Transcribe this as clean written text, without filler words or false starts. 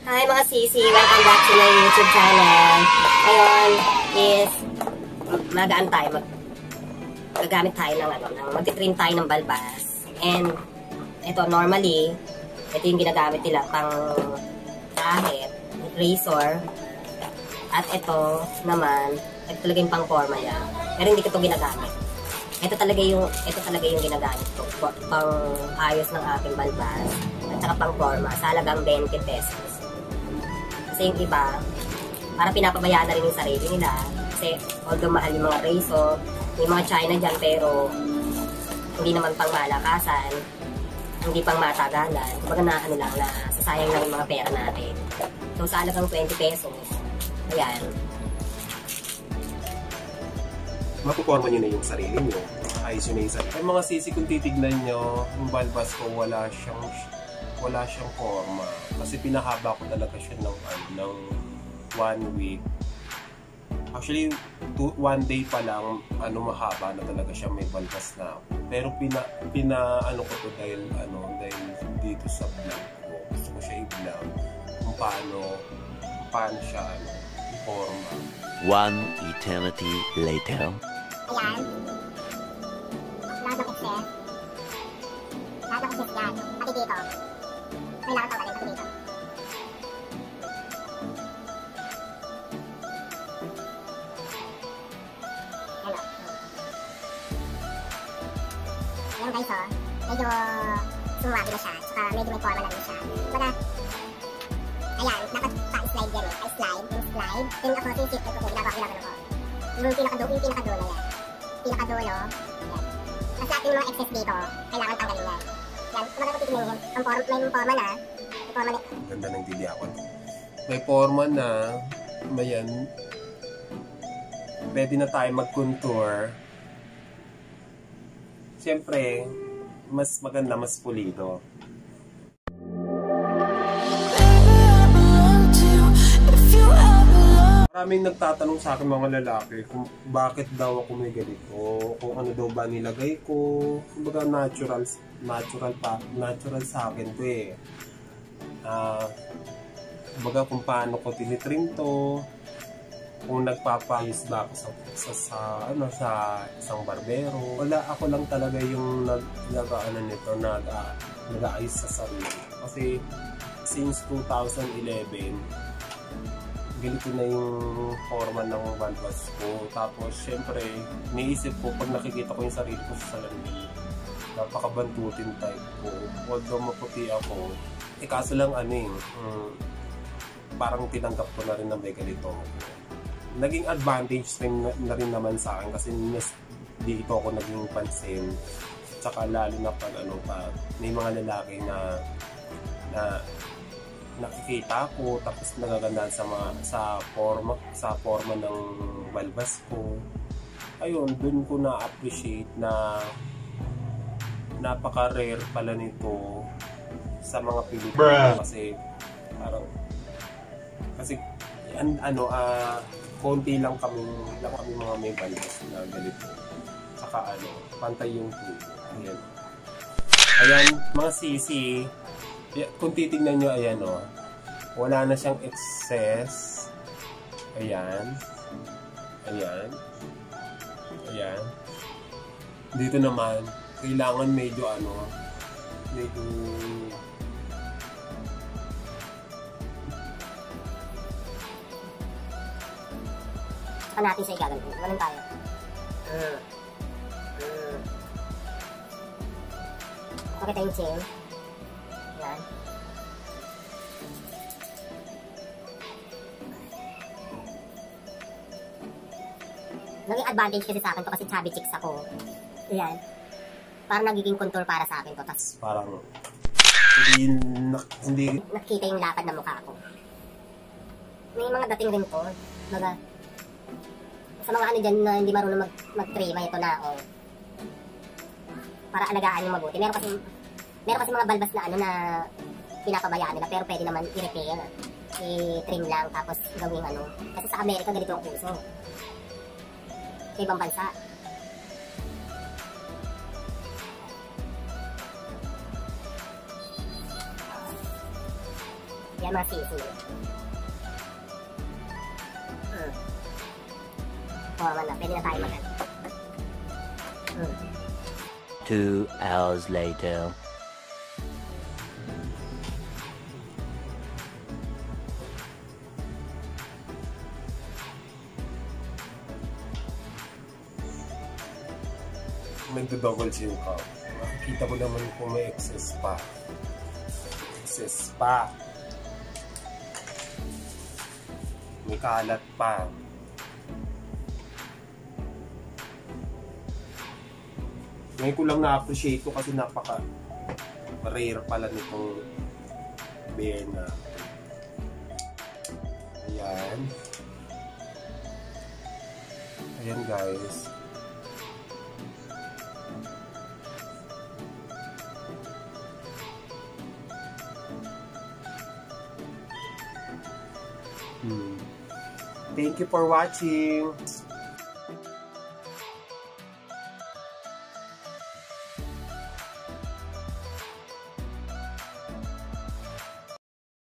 Hi mga sisi! Welcome back to my YouTube channel. Ngayon is magaan tayo. Gagamit tayo ng magti-trim tayo ng balbas. And ito normally, ito yung ginagamit nila pang kahit razor. At ito naman, ito talaga yung pang forma niya. Pero hindi ko ito ginagamit. Ito talaga yung ginagamit ko pang ayos ng aking balbas. At saka pang forma. Sa halagang 20 pesos. Kasi yung iba, parang pinapabayaan na rin yung sarili nila. Kasi although mahal yung mga razor, may mga China dyan pero hindi naman pang malakasan, hindi pang matagalan. Kumbaga na ano lang, na sasayang lang yung mga pera natin. So sa halagang 20 pesos, ayan. Mapuporma nyo na yung sarili nyo. Ayos nyo na yung sarili. Ay mga sisi, kung titignan nyo, yung balbas ko wala siyang forma. Kasi pinahaba ko talaga siya ng 1 week. Actually, 1 day pa lang, mahaba na talaga siya, may balbas na ako. Pero ano ko to dahil dito sa vlog ko. Gusto ko siya i-vlog kung paano siya i-forma. One eternity later. Ayan. Lahat ng excess. Lahat ng excess yan. Pati dito. Kailangan tanggalin pati dito. Hello. Ayan guys medyo sumuwabi na siya. Saka medyo may forma na rin siya. Baga, ayan, naka-slide yan eh. Slide. Then ako, sinisip ko ginagawa ko. Yung pinakadulo na yan. Pinakadulo, yan. Kasi ating mga excess dito, kailangan tanggalin yan. Yan, kumbaga kung titignan yun, may forma na. Ganda ng diliawan. May forma na, mayan, pwede na tayo mag-contour. Siyempre, mas maganda, mas pulido. Maraming nagtatanong sa akin mga lalaki kung bakit daw ako may ganito, kung ano daw ba nilagay ko. Kumbaga natural sa akin to eh. Kumbaga kung paano ko tinitrim to, kung nagpapayos ba ako sa isang barbero. Wala, ako lang talaga yung nag-aayos sa sarili. Kasi since 2011, ganito na yung forma ng balbas ko. Tapos, syempre, niisip ko, pag nakikita ko yung sarili ko sa salamin, napakabantutin type ko. Although maputi ako, kaso lang parang tinanggap ko na rin na may ganito. Naging advantage na rin naman sa akin kasi dito ako naging pansin. Tsaka lalo na pag may mga lalaki na nakikita ko tapos nagagandaan sa forma ng balbas ko. Ayun, dun ko na-appreciate na napaka-rare pala nito sa mga Pilipino kasi parang konti lang kami mga may balbas na ganito. Saka pantay yung tubo. Ayan, mga sisi. Kung titignan nyo, ayan wala na siyang excess. Ayan. Dito naman, kailangan medyo Saka natin siya igagantin. Ganun tayo. Pakita yung chain. Yan. Naging advantage kasi sa akin to kasi chubby chicks ako. Ayan. Parang nagiging contour para sa akin to. Tas parang hindi nakikita yung lapad ng mukha ko. May mga dating rin to. Sa mga dyan na hindi marunong mag-trima, ito na ako. Para alagaan yung mabuti. Meron kasi mga balbas na na pinapabayaan nila pero pwede naman i-repair. I-trim lang tapos gawing Kasi sa Amerika ganito ang uso. Sa ibang bansa. Yan mga sisi. Forma na. Pwede na tayo mag 2 hours later. Nagdo-double chin ka. Makikita ko naman kung may excess pa. Excess pa. May kalat pa. Ngayon ko lang na-appreciate ko kasi napaka-rare pala nitong bear na. Ayan. Ayan guys. Thank you for watching.